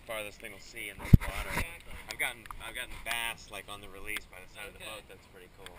far this thing will see in this water. I've gotten bass like on the release by the side of the boat. That's pretty cool.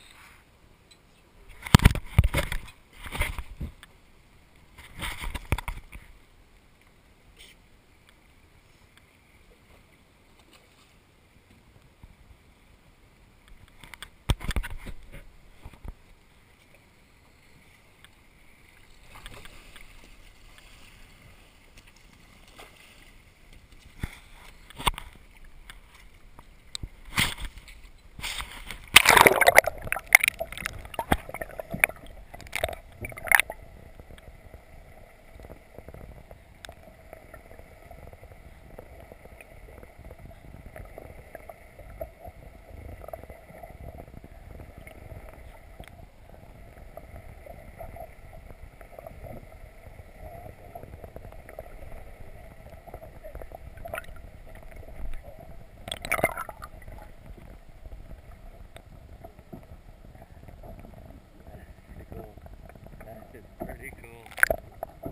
Pretty cool.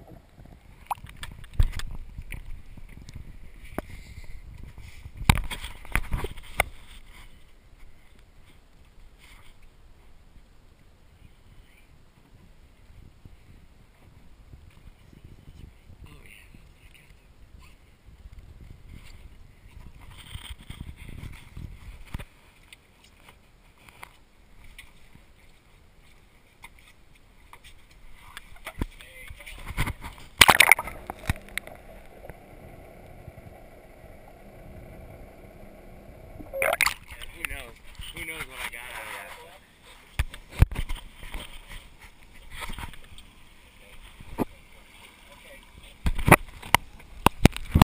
Who knows what I got out of it.